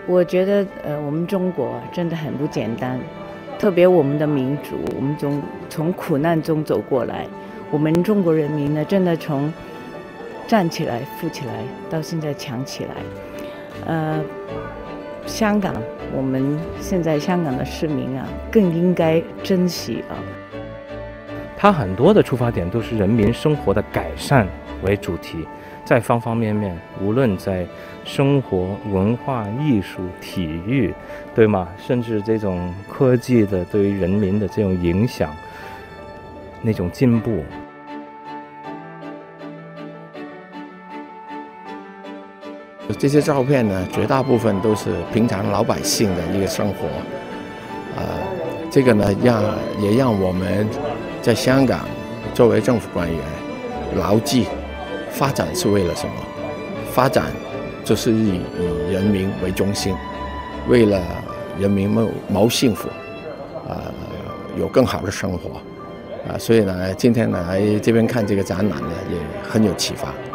我觉得我们中国真的很不简单，特别我们的民族，我们从苦难中走过来，我们中国人民呢，真的从站起来、富起来，到现在强起来。香港，我们现在香港的市民啊，更应该珍惜啊。 它很多的出发点都是人民生活的改善为主题，在方方面面，无论在生活、文化、艺术、体育，对吗？甚至这种科技的对于人民的这种影响，那种进步。 这些照片呢，绝大部分都是平常老百姓的一个生活，这个呢，也让我们在香港作为政府官员牢记，发展是为了什么？发展就是以人民为中心，为了人民谋幸福，有更好的生活，所以呢，今天来这边看这个展览呢，也很有启发。